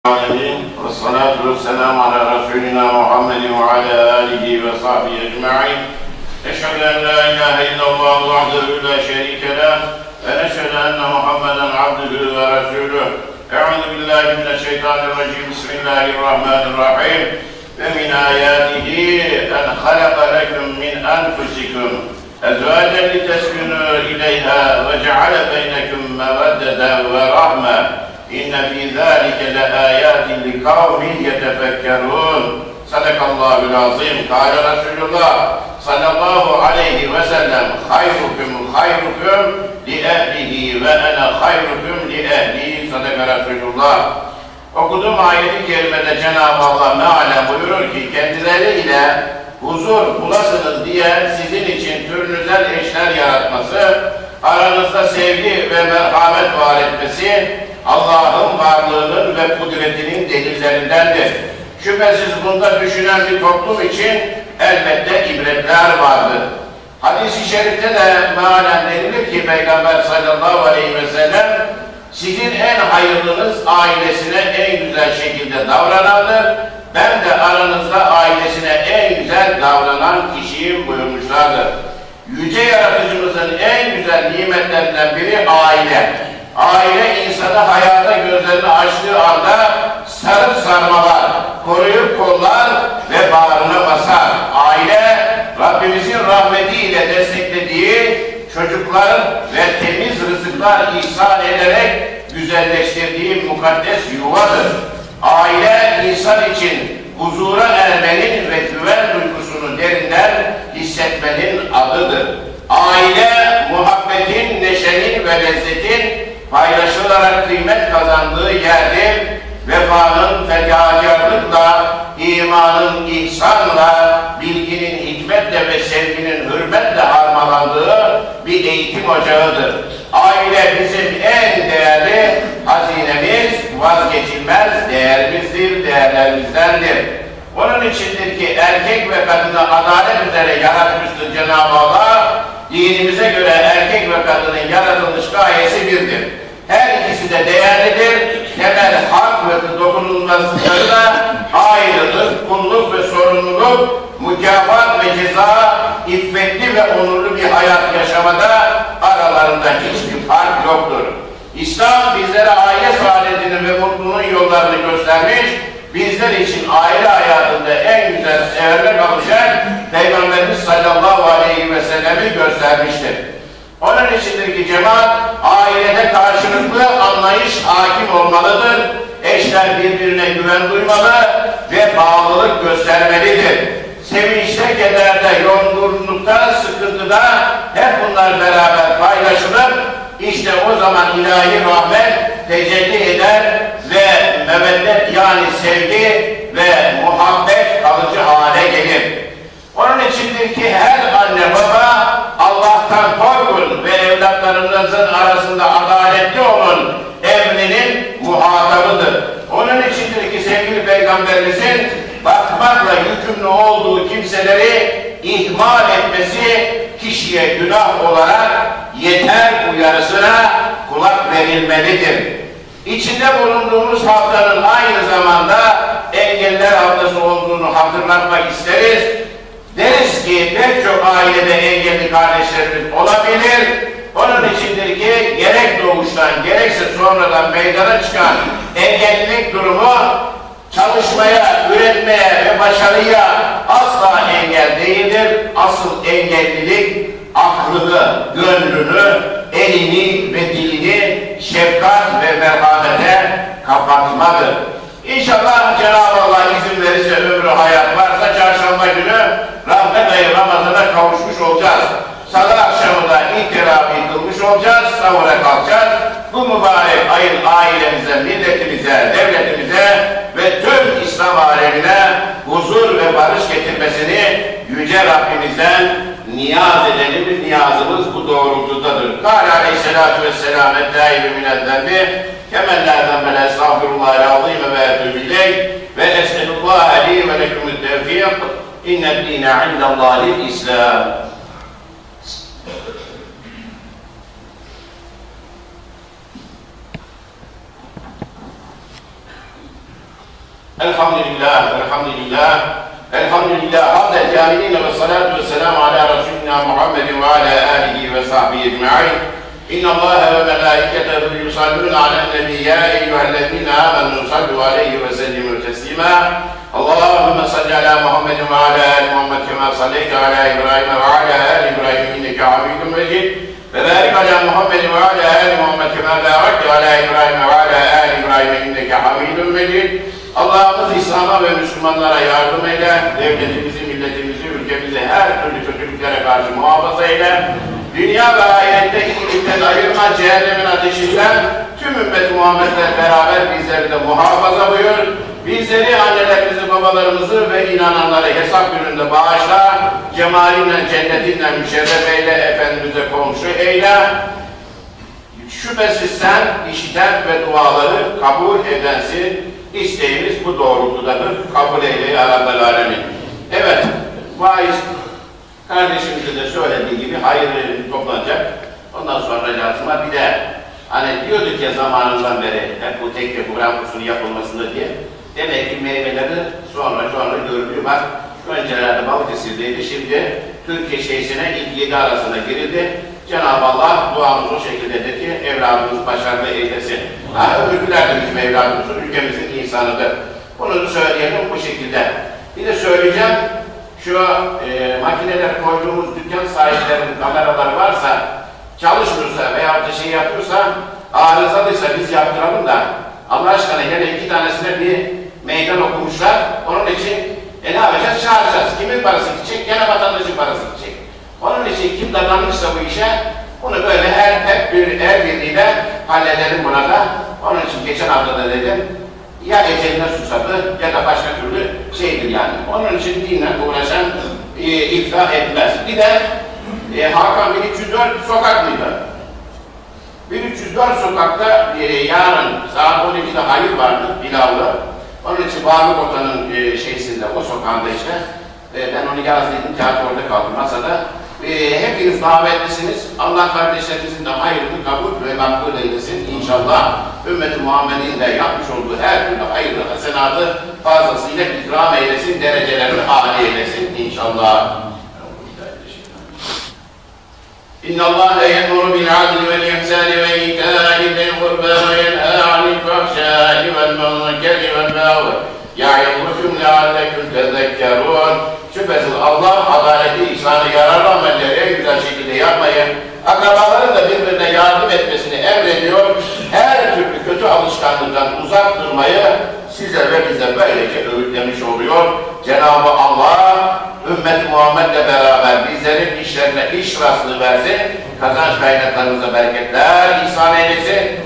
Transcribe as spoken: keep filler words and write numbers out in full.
Alemin ve salatu ve selamu ala Resulina Muhammedin ve ala alihi ve sahbihi ecma'in. Eşhedü en la ilahe illallah vahdehu la şerike lah ve eşhedü enne Muhammeden abdühü ve resuluh. Euzu billahi mineşşeytanirracim. Bismillahirrahmanirrahim. Ve min ayatihi en halaka lekum min enfusikum ezvacan liteskunu ileyha ve ceale beynekum meveddeten ve rahme. İnne fî zâlike leâyâtin likavmin yetefekkerûn. Sadakallâhul azîm. Kâle Resulullah sallallahu aleyhi ve sellem hayrukum hayrukum li ehlihi ve ene hayrukum li ehli. Sadaka Resulullah. Okuduğum ayet-i kerimede Cenab-ı Allah mealen buyurur ki kendileriyle huzur bulasınız diye sizin için türünüzden eşler yaratması, aranızda sevgi ve merhamet var etmesi Allah'ın varlığının ve kudretinin delillerindendir. Şüphesiz bunda düşünen bir toplum için elbette ibretler vardır. Hadis-i şerifte de mealen denilir ki Peygamber sallallahu aleyhi ve sellem sizin en hayırlınız ailesine en güzel şekilde davranandır. Ben de aranızda ailesine en güzel davranan kişiyim buyurmuşlardır. Yüce Yaratıcımızın en güzel nimetlerinden biri aile. Aile insanı hayata gözlerini açtığı anda sarıp sarmalar, koruyup kollar ve bağrına basar. Aile, Rabbimizin rahmetiyle desteklediği çocukların ve temiz rızıklar ihsan ederek güzelleştirdiği mukaddes yuvadır. Aile, insan için huzura ermenin ve güven duygusunu derinden hissetmenin adıdır. Aile, muhabbetin, neşenin ve lezzetin paylaşılarak kıymet kazandığı yerdir. Vefanın fedakarlıkla, imanın ihsanla, bilginin hikmetle ve sevginin hürmetle harmanlandığı bir eğitim ocağıdır. Aile bizim en değerli hazinemiz, vazgeçilmez değerimizdir, değerlerimizdendir. Onun içindir ki erkek ve kadını adalet üzere yaratmıştır Cenab-ı Allah. Dinimize göre erkek ve kadının yaratılış gayesi birdir. Her ikisi de değerlidir. Temel hak ve dokunulmazlıkları da ayrılık, kulluk ve sorumluluk, mükafat ve ceza, iffetli ve onurlu bir hayat yaşamada aralarında hiçbir fark yoktur. İslam bizlere aile saadetinin ve mutluluğun yollarını göstermiş, bizler için aile hayatında en güzel örnek alacak Peygamberimiz sallallahu aleyhi ve sellem'i göstermiştir. Onun içindir ki cemaat, ailede karşılıklı anlayış hakim olmalıdır. Eşler birbirine güven duymalı ve bağlılık göstermelidir. Sevinçte, kederde, yorgunlukta, sıkıntıda hep bunlar beraber paylaşılır. İşte o zaman ilahi rahmet tecelli eder ve meveddet yani sevgi ve muhabbet kalıcı hale gelir. Onun içindir ki her anne baba Allah'tan korkun ve evlatlarınızın arasında adaletli olun emrinin muhatabıdır. Onun içindir ki sevgili Peygamberimizin bakmakla yükümlü olduğu kimseleri ihmal etmesi kişiye günah olarak yeter uyarısına kulak verilmelidir. İçinde bulunduğumuz haftanın aynı zamanda engeller haftası olduğunu hatırlatmak isteriz. Deriz ki pek çok ailede engelli kardeşlerimiz olabilir. Onun içindir ki gerek doğuştan gerekse sonradan meydana çıkan engellilik durumu çalışmaya, üretmeye ve başarıya asla engel değildir. Asıl engellilik aklını, gönlünü, elini ve dilini şefkat ve merhamete kapatmadır. İnşallah Cenab-ı Allah izin verirse ömrü hayat varsa çarşamba günü rahmet ayı Ramazan'a kavuşmuş olacağız. Salı akşamı da ilk teravih kılmış olacağız, sahura kalkacağız. Bu mübarek ayın ailemize, milletimize, devletimize ve tüm İslam alemine huzur ve barış getirmesini Yüce Rabbimizden niyaz edelim. Niyazımız bu doğrultudadır. Kâle aleyhissalâtu vesselâm ettâibü minezzembi kemellâden bel estağfirullahel azîme ve etûbü ileyh ve es'elullâhe li ve lekumut tevfîk inned dîne indallâhil İslam. Elhamdülillah, elhamdülillah, elhamdülillah, hamdel câmilîne ve salâtu ve selâmu alâ Resulina Muhammedin ve alâ âlihi ve sahbihi ecma'in. İnna Allâhe ve melâiketehu yusallûne alâ nebi yâ eyyühellezîne âmenû sallu aleyhi ve sellimû teslîmâ. Allahümme salli alâ Muhammedin ve alâ âli Muhammed kemâ salleyte alâ İbrahim ve alâ âli İbrahim inneke hamîdun mecid. Ve bârik alâ Muhammedin ve alâ âli Muhammed kemâ bârekte alâ İbrahim ve alâ âli İbrahim inneke hamîdun mecid. Allah'ımız İslam'a ve Müslümanlara yardım eyle, devletimizi, milletimizi, ülkemizi her türlü kötülüklere karşı muhafaza eyle. Dünya ve ahirette iyilikten ayırma, cehennemin ateşinden tüm ümmet Muhammed'le beraber bizleri de muhafaza buyur. Bizleri, annelerimizi, babalarımızı ve inananları hesap gününde bağışla. Cemalinle, cennetinle müşerref eyle, Efendimiz'e komşu eyle. Şüphesiz sen işiten ve duaları kabul edensin. İsteğimiz bu doğrultudadır. Kabul eyle ya Rabbel Alemin. Evet, vaiz kardeşimizin de söylediği gibi hayırlı toplanacak. Ondan sonra lazıma bir de hani diyorduk ya zamanından beri hep bu tekke Kur'an kursunun yapılmasında diye. Demek ki meyveleri sonra sonra görülüyor. Bak öncelerde Balıkesir'deydi, şimdi Türkiye Şeyh'sine ilk yedi arasına girildi. Cenab-ı Allah duamız o şekildedir ki evladımız başarılı eylesin. Ha, öbürküler de bizim evladımızın, ülkemizin insanıdır. Bunu da söyleyelim bu şekilde. Bir de söyleyeceğim, şu e, makineler koyduğumuz dükkan sahiplerinin kameraları varsa, çalışmıyorsa veya da şey yapıyorsa, arızalıysa biz yaptıralım da Allah aşkına hele iki tanesine bir meydan okumuşlar. Onun için e, ne yapacağız? Çağıracağız. Kimin parası gidecek? Gene vatandaşın parası gidecek. Onun için kim dadanmışsa bu işe, bunu böyle her, hep bir, her biriyle halledelim buna da. Onun için geçen hafta da dedim, ya eceline susadı ya da başka türlü şeydir yani. Onun için dinle uğraşan e, iftihar etmez. Bir de e, Hakan bin üç yüz dört sokak mıydı? bin üç yüz dört sokakta e, yarın saat on ikide hayır vardı, Bilal'da. Onun için Bağlı Bota'nın e, şeysinde, o sokağında işte. E, ben onu yazdıydım, kağıt orada kaldı masada. E, hepiniz davetlisiniz. Allah kardeşlerimizin de hayrını kabul ve makbul eylesin inşallah. Ümmet-i Muhammed'in de yapmış olduğu her türlü hayırlı hasenatı fazlasıyla ikram eylesin, derecelerini âli eylesin inşallah. İnna Allâhe ye'muru bil adli vel ihsâni ve itâi zil kurbâ ve yenhâ anil fahşâi vel munkeri vel baghi ya'izukum leallekum tezekkerûn. Şüphesiz Allah adaleti, ihsanı, yararlı amelleri en güzel şekilde yapmayı, akrabaların da birbirine yardım etmesini emrediyor. Her türlü kötü alışkanlıktan uzak durmayı size ve bize böylece öğütlemiş oluyor. Cenab-ı Allah ümmet-i Muhammed'le beraber bizlerin işlerine iş rastlığı versin, kazanç kaynaklarımıza bereketler ihsan eylesin.